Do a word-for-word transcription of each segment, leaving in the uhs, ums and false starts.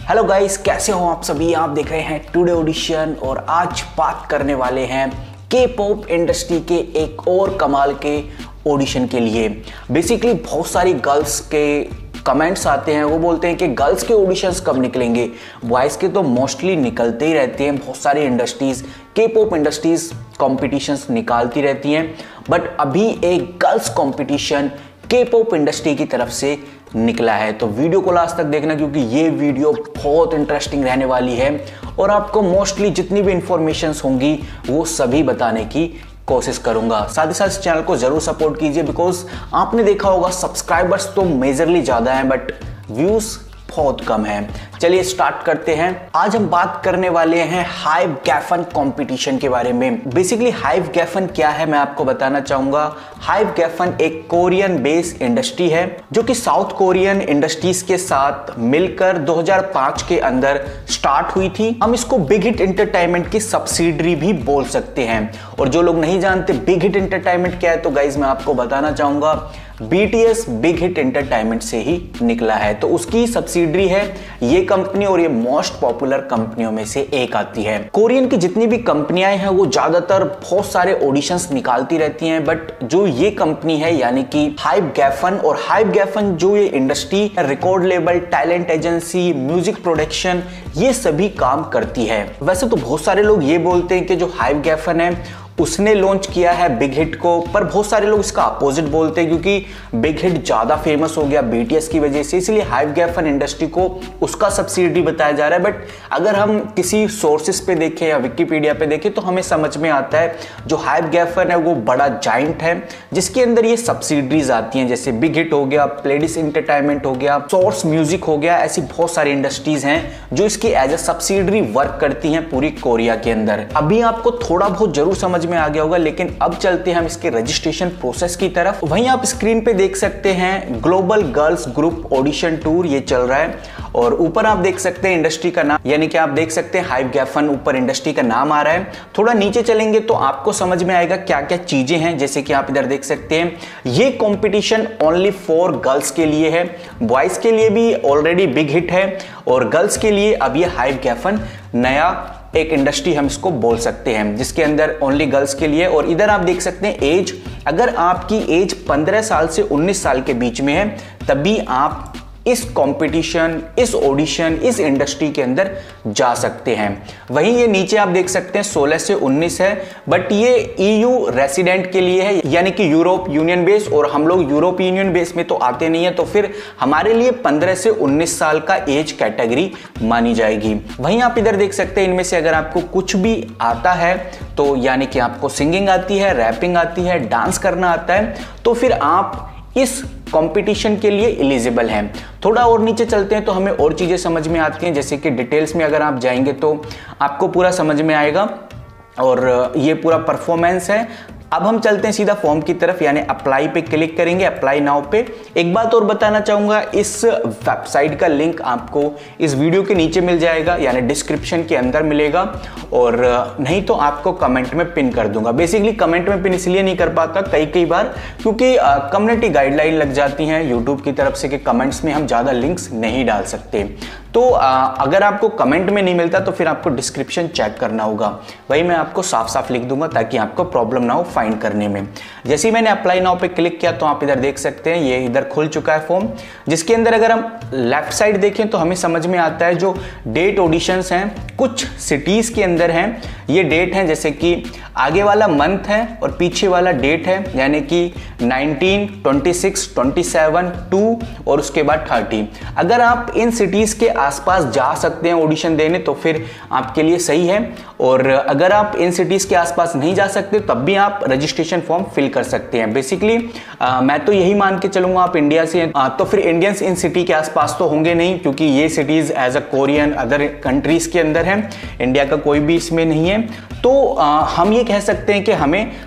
Hello guys, कैसे हो आप सभी। आप देख रहे हैं टुडे ऑडिशन और आज बात करने वाले हैं के पॉप इंडस्ट्री के एक और कमाल के ऑडिशन के लिए। बेसिकली बहुत सारी गर्ल्स के कमेंट्स आते हैं, वो बोलते हैं कि गर्ल्स के ऑडिशंस कब निकलेंगे। बॉयज़ के तो मोस्टली निकलते ही रहते हैं। बहुत सारी इंडस्ट्रीज़, के पॉप इंडस्ट्रीज़ कॉम्पिटिशन्स निकालती रहती हैं, बट अभी एक गर्ल्स कॉम्पिटिशन के पॉप इंडस्ट्री की तरफ से निकला है। तो वीडियो को लास्ट तक देखना, क्योंकि ये वीडियो बहुत इंटरेस्टिंग रहने वाली है और आपको मोस्टली जितनी भी इंफॉर्मेशंस होंगी वो सभी बताने की कोशिश करूंगा। साथ ही साथ इस चैनल को जरूर सपोर्ट कीजिए, बिकॉज आपने देखा होगा सब्सक्राइबर्स तो मेजरली ज़्यादा हैं बट व्यूज़ बहुत कम है। चलिए स्टार्ट करते हैं। आज हम बात करने वाले हैं हाइव गैफन कंपटीशन के बारे में। बेसिकली हाइव गैफन क्या है मैं आपको बताना चाहूंगा। हाइव गैफन एक कोरियन बेस्ड इंडस्ट्री है जो कि साउथ कोरियन इंडस्ट्रीज के साथ मिलकर दो हज़ार पाँच के अंदर स्टार्ट हुई थी। हम इसको बिग हिट एंटरटेनमेंट की सब्सिडरी भी बोल सकते हैं। और जो लोग नहीं जानते बिग हिट एंटरटेनमेंट क्या है, तो गाइज मैं आपको बताना चाहूंगा बीटीएस बिग हिट एंटरटेनमेंट से ही निकला है। तो उसकी सब्सिडरी है ये कंपनी और ये मोस्ट पॉपुलर कंपनियों में से एक आती है। कोरियन की जितनी भी कंपनियां हैं वो ज्यादातर बहुत सारे ऑडिशंस निकालती रहती हैं, बट जो ये कंपनी है यानी कि हाइव गैफन, और हाइव गैफन जो ये industry record label, talent agency, music production, ये सभी काम करती है। वैसे तो बहुत सारे लोग ये बोलते हैं कि जो हाइव गैफन है उसने लॉन्च किया है बिग हिट को, पर बहुत सारे लोग इसका अपोजिट बोलते हैं क्योंकि बिग हिट ज्यादा फेमस हो गया बीटीएस की वजह से, इसलिए हाइव गैफन इंडस्ट्री को उसका सब्सिडी बताया जा रहा है। बट अगर हम किसी सोर्सेस पे देखें या विकिपीडिया पे देखें तो हमें समझ में आता है जो हाइव गैफन है वो बड़ा जाइंट है जिसके अंदर ये सब्सिडीज आती हैं, जैसे बिग हिट हो गया, प्लेडिस एंटरटेनमेंट हो गया, सोर्स म्यूजिक हो गया। ऐसी बहुत सारी इंडस्ट्रीज हैं जो इसकी एज ए सब्सिडरी वर्क करती हैं पूरी कोरिया के अंदर। अभी आपको थोड़ा बहुत जरूर समझ में आ गया होगा, लेकिन अब चलते हैं हम इसके रजिस्ट्रेशन प्रोसेस की तरफ। वहीं आप स्क्रीन पे देख सकते हैं global girls group audition tour ये चल रहा है और ऊपर आप देख सकते हैं इंडस्ट्री का नाम, यानी कि आप देख सकते हैं हाइव गैफन, ऊपर इंडस्ट्री का नाम आ रहा है। थोड़ा नीचे चलेंगे तो आपको समझ में आएगा क्या क्या चीजें हैं, जैसे कि आप इधर देख सकते हैं ये कंपटीशन ओनली फॉर गर्ल्स के लिए है। बॉयज के लिए भी ऑलरेडी बिग हिट है और गर्ल्स के लिए अब ये हाइव गैफन नया एक इंडस्ट्री हम इसको बोल सकते हैं जिसके अंदर ओनली गर्ल्स के लिए। और इधर आप देख सकते हैं एज, अगर आपकी एज पंद्रह साल से उन्नीस साल के बीच में है तभी आप इस कंपटीशन, इस ऑडिशन, इस इंडस्ट्री के अंदर जा सकते हैं। वहीं ये नीचे आप देख सकते हैं सोलह से उन्नीस है, बट ये ईयू रेसिडेंट के लिए है, यानी कि यूरोप यूनियन बेस, और हम लोग यूरोप यूनियन बेस में तो आते नहीं है, तो फिर हमारे लिए पंद्रह से उन्नीस साल का एज कैटेगरी मानी जाएगी। वहीं आप इधर देख सकते हैं इनमें से अगर आपको कुछ भी आता है, तो यानी कि आपको सिंगिंग आती है, रैपिंग आती है, डांस करना आता है, तो फिर आप इस कंपटीशन के लिए एलिजिबल हैं। थोड़ा और नीचे चलते हैं तो हमें और चीजें समझ में आती हैं, जैसे कि डिटेल्स में अगर आप जाएंगे तो आपको पूरा समझ में आएगा और ये पूरा परफॉर्मेंस है। अब हम चलते हैं सीधा फॉर्म की तरफ, यानी अप्लाई पे क्लिक करेंगे, अप्लाई नाउ पे। एक बात और बताना चाहूंगा, इस वेबसाइट का लिंक आपको इस वीडियो के नीचे मिल जाएगा, यानी डिस्क्रिप्शन के अंदर मिलेगा, और नहीं तो आपको कमेंट में पिन कर दूंगा। बेसिकली कमेंट में पिन इसलिए नहीं कर पाता कई कई बार क्योंकि कम्युनिटी गाइडलाइन लग जाती हैं यूट्यूब की तरफ से कि कमेंट्स में हम ज़्यादा लिंक्स नहीं डाल सकते। तो आ, अगर आपको कमेंट में नहीं मिलता तो फिर आपको डिस्क्रिप्शन चेक करना होगा, वही मैं आपको साफ साफ लिख दूंगा ताकि आपको प्रॉब्लम ना हो फाइंड करने में। जैसे ही मैंने अप्लाई नाउ पे क्लिक किया तो आप इधर देख सकते हैं ये इधर खुल चुका है फॉर्म, जिसके अंदर अगर हम लेफ्ट साइड देखें तो हमें समझ में आता है जो डेट ऑडिशंस हैं कुछ सिटीज के अंदर हैं। ये डेट हैं, जैसे कि आगे वाला मंथ है और पीछे वाला डेट है, यानी कि nineteen, twenty six, twenty seven, two और उसके बाद थर्टी। अगर आप इन सिटीज के आसपास जा सकते हैं ऑडिशन देने तो फिर आपके लिए सही है, और अगर आप इन सिटीज के आसपास नहीं जा सकते तब भी आप रजिस्ट्रेशन फॉर्म फिल कर सकते हैं। बेसिकली मैं तो यही मान के चलूंगा आप इंडिया से आ, तो फिर इंडियंस इन सिटी के आसपास तो होंगे नहीं, क्योंकि ये cities as a Korean other countries के अंदर है, इंडिया का कोई भी इसमें नहीं है। तो आ, हम ये कह सकते हैं कि हमें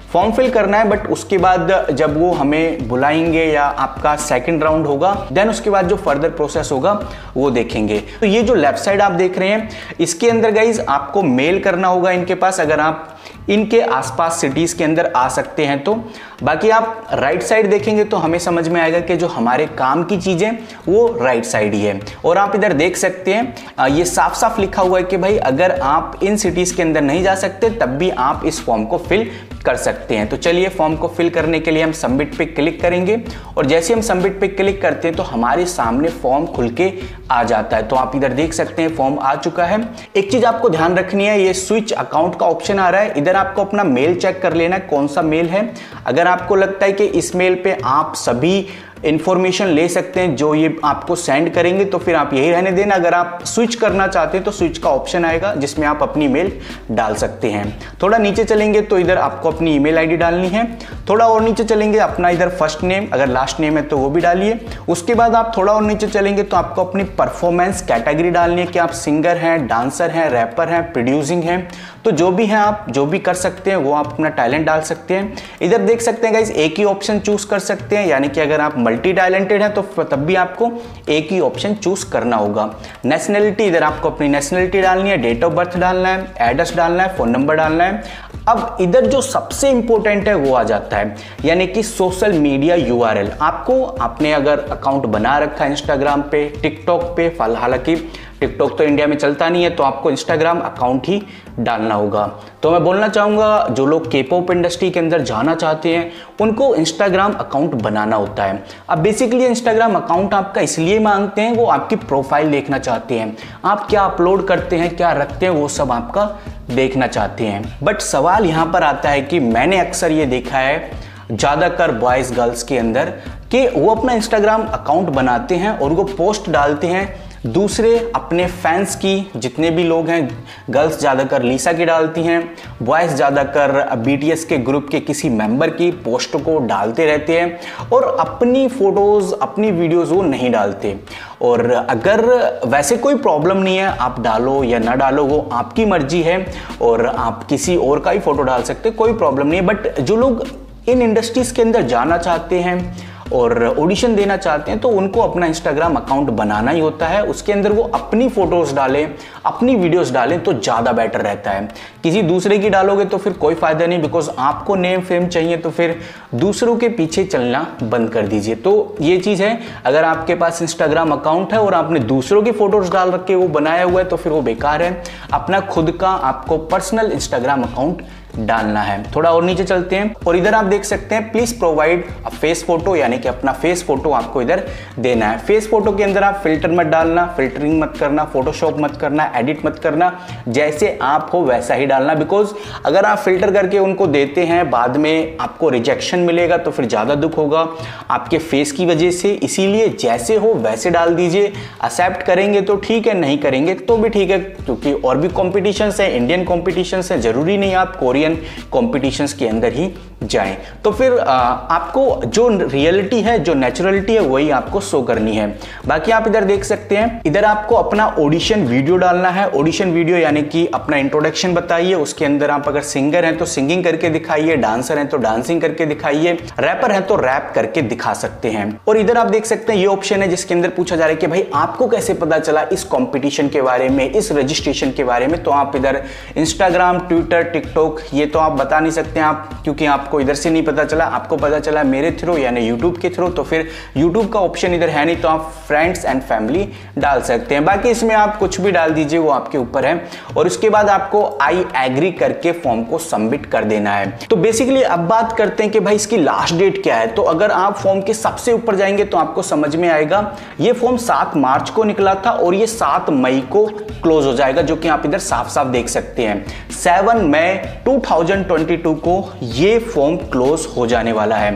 फॉर्म फिल करना है, बट उसके बाद जब वो हमें बुलाएंगे या आपका सेकंड राउंड होगा, देन उसके बाद जो फर्दर प्रोसेस होगा वो देखेंगे। तो ये जो लेफ्ट साइड आप देख रहे हैं, इसके अंदर गाइज आपको मेल करना होगा इनके पास, अगर आप इनके आसपास सिटीज के अंदर आ सकते हैं तो। बाकी आप राइट साइड देखेंगे तो हमें समझ में आएगा कि जो हमारे काम की चीजें वो राइट साइड ही है। और आप इधर देख सकते हैं ये साफ साफ लिखा हुआ है कि भाई अगर आप इन सिटीज के अंदर नहीं जा सकते तब भी आप इस फॉर्म को फिल कर सकते हैं। तो चलिए फॉर्म को फिल करने के लिए हम सबमिट पे क्लिक करेंगे, और जैसे हम सबमिट पे क्लिक करते हैं तो हमारे सामने फॉर्म खुल के आ जाता है। तो आप इधर देख सकते हैं फॉर्म आ चुका है। एक चीज आपको ध्यान रखनी है, ये स्विच अकाउंट का ऑप्शन आ रहा है, इधर आपको अपना मेल चेक कर लेना है कौन सा मेल है। अगर आपको लगता है कि इस मेल पे आप सभी इंफॉर्मेशन ले सकते हैं जो ये आपको सेंड करेंगे तो फिर आप यही रहने देना। अगर आप स्विच करना चाहते हैं तो स्विच का ऑप्शन आएगा जिसमें आप अपनी मेल डाल सकते हैं। थोड़ा नीचे चलेंगे तो इधर आपको अपनी ईमेल आईडी डालनी है। थोड़ा और नीचे चलेंगे अपना इधर फर्स्ट नेम, अगर लास्ट नेम है तो वो भी डालिए। उसके बाद आप थोड़ा और नीचे चलेंगे तो आपको अपनी परफॉर्मेंस कैटेगरी डालनी है कि आप सिंगर हैं, डांसर हैं, रैपर हैं, प्रोड्यूसिंग हैं, तो जो भी है आप जो भी कर सकते हैं वो आप अपना टैलेंट डाल सकते हैं। इधर देख सकते हैं गाइस एक ही ऑप्शन चूज कर सकते हैं, यानी कि अगर आप मल्टी टैलेंटेड हैं तो तब भी आपको एक ही ऑप्शन चूज करना होगा। नेशनलिटी, इधर आपको अपनी नेशनलिटी डालनी है, डेट ऑफ बर्थ डालना है, एड्रेस डालना है, फोन नंबर डालना है। अब इधर जो सबसे इंपॉर्टेंट है वो आ जाता है, यानी कि सोशल मीडिया यूआरएल। आपको आपने अगर अकाउंट बना रखा है इंस्टाग्राम पे, टिकटॉक पे, हालांकि टिकटॉक तो इंडिया में चलता नहीं है तो आपको इंस्टाग्राम अकाउंट ही डालना होगा। तो मैं बोलना चाहूँगा जो लोग के पॉप इंडस्ट्री के अंदर जाना चाहते हैं उनको इंस्टाग्राम अकाउंट बनाना होता है। अब बेसिकली इंस्टाग्राम अकाउंट आपका इसलिए मांगते हैं, वो आपकी प्रोफाइल देखना चाहते हैं, आप क्या अपलोड करते हैं, क्या रखते हैं, वो सब आपका देखना चाहते हैं। बट सवाल यहाँ पर आता है कि मैंने अक्सर ये देखा है ज़्यादातर बॉयज़ गर्ल्स के अंदर कि वो अपना इंस्टाग्राम अकाउंट बनाते हैं और वो पोस्ट डालते हैं दूसरे अपने फैंस की, जितने भी लोग हैं, गर्ल्स ज़्यादातर लीसा की डालती हैं, बॉयज़ ज़्यादातर बीटीएस के ग्रुप के किसी मेंबर की पोस्ट को डालते रहते हैं और अपनी फ़ोटोज़ अपनी वीडियोज़ वो नहीं डालते। और अगर वैसे कोई प्रॉब्लम नहीं है, आप डालो या ना डालो वो आपकी मर्जी है और आप किसी और का ही फ़ोटो डाल सकते, कोई प्रॉब्लम नहीं है। बट जो लोग इन इंडस्ट्रीज़ के अंदर जाना चाहते हैं और ऑडिशन देना चाहते हैं तो उनको अपना इंस्टाग्राम अकाउंट बनाना ही होता है, उसके अंदर वो अपनी फोटोज़ डालें, अपनी वीडियोस डालें तो ज़्यादा बेटर रहता है। किसी दूसरे की डालोगे तो फिर कोई फ़ायदा नहीं, बिकॉज आपको नेम फेम चाहिए तो फिर दूसरों के पीछे चलना बंद कर दीजिए। तो ये चीज़ है, अगर आपके पास इंस्टाग्राम अकाउंट है और आपने दूसरों की फोटोज़ डाल रखे वो बनाया हुआ है तो फिर वो बेकार है। अपना खुद का आपको पर्सनल इंस्टाग्राम अकाउंट डालना है। थोड़ा और नीचे चलते हैं और इधर आप देख सकते हैं please provide a face photo, यानी कि अपना फेस फोटो आपको इधर देना है। फेस फोटो के अंदर आप फिल्टर मत डालना, फिल्टरिंग मत करना, फोटोशॉप मत करना, एडिट मत करना, जैसे आप हो वैसा ही डालना। बिकॉज अगर आप फिल्टर करके उनको देते हैं बाद में आपको रिजेक्शन मिलेगा तो फिर ज़्यादा दुख होगा आपके फेस की वजह से। इसीलिए जैसे हो वैसे डाल दीजिए, एक्सेप्ट करेंगे तो ठीक है, नहीं करेंगे तो भी ठीक है, क्योंकि और भी कॉम्पिटिशन्स है, इंडियन कॉम्पिटिशन्स है, जरूरी नहीं आप कोरियन कॉम्पिटिशन्स के अंदर ही जाएं। तो फिर आ, आपको जो रियलिटी है, जो नेचुरलिटी है वही आपको शो करनी है। बाकी आप इधर देख सकते हैं, इधर आपको अपना ऑडिशन वीडियो डालना है। ऑडिशन वीडियो यानी कि अपना इंट्रोडक्शन बताइए, उसके अंदर आप अगर सिंगर हैं तो सिंगिंग करके दिखाइए, डांसर हैं तो डांसिंग करके दिखाइए, रैपर हैं तो रैप करके दिखा सकते हैं। और इधर आप देख सकते हैं ये ऑप्शन है जिसके अंदर पूछा जा रहा है कि भाई आपको कैसे पता चला इस कॉम्पिटिशन के बारे में, इस रजिस्ट्रेशन के बारे में। तो आप इधर इंस्टाग्राम, ट्विटर, टिकटॉक ये तो आप बता नहीं सकते आप, क्योंकि आपको इधर से नहीं पता चला, आपको पता चला मेरे थ्रू यानी यूट्यूब के थ्रू, तो फिर यूट्यूब का ऑप्शन इधर है नहीं तो आप फ्रेंड्स एंड फैमिली डाल सकते हैं। बाकी इसमें आप कुछ भी डाल दीजिए, वो आपके ऊपर है। और उसके बाद आपको आई एग्री करके फॉर्म को सबमिट कर देना है। तो बेसिकली अब बात करते हैं कि भाई इसकी लास्ट डेट क्या है। तो अगर आप फॉर्म के सबसे ऊपर जाएंगे तो आपको समझ में आएगा ये फॉर्म सात मार्च को निकला था और ये सात मई को क्लोज हो जाएगा, जो कि आप इधर साफ साफ देख सकते हैं। सात मई दो हज़ार बाईस को ये फॉर्म क्लोज हो जाने वाला है।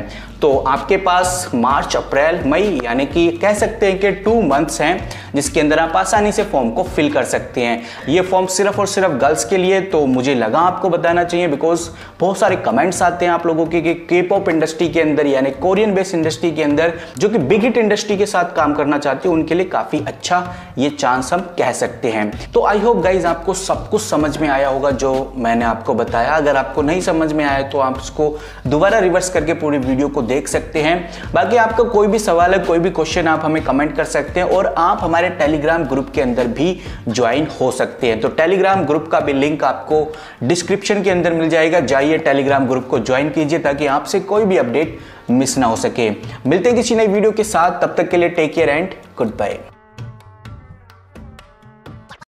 तो आपके पास मार्च, अप्रैल, मई यानी कि कह सकते हैं कि टू मंथ्स हैं जिसके अंदर आप आसानी से फॉर्म को फिल कर सकते हैं। ये फॉर्म सिर्फ और सिर्फ गर्ल्स के लिए, तो मुझे लगा आपको बताना चाहिए बिकॉज बहुत सारे कमेंट्स आते हैं आप लोगों के कि के पॉप इंडस्ट्री के अंदर यानी कोरियन बेस्ड इंडस्ट्री के अंदर जो कि बिग हिट इंडस्ट्री के साथ काम करना चाहते हैं उनके लिए काफी अच्छा ये चांस हम कह सकते हैं। तो आई होप गाइज आपको सब कुछ समझ में आया होगा जो मैंने आपको बताया। अगर आपको नहीं समझ में आया तो आप इसको दोबारा रिवर्स करके पूरी वीडियो को देख सकते हैं। बाकी आपका कोई भी सवाल है, कोई भी क्वेश्चन आप हमें कमेंट कर सकते हैं और आप हमारे टेलीग्राम ग्रुप के अंदर भी ज्वाइन हो सकते हैं। तो टेलीग्राम ग्रुप का भी लिंक आपको डिस्क्रिप्शन के अंदर मिल जाएगा, जाइए टेलीग्राम ग्रुप को ज्वाइन कीजिए ताकि आपसे कोई भी अपडेट मिस ना हो सके। मिलते हैं किसी नई वीडियो के साथ, तब तक के लिए take care and good bye.